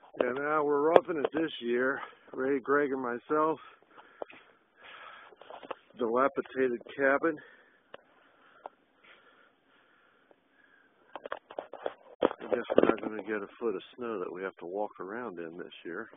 Yeah, now we're roughing it this year. Ray, Greg, and myself. Dilapidated cabin. I guess we're not going to get a foot of snow that we have to walk around in this year.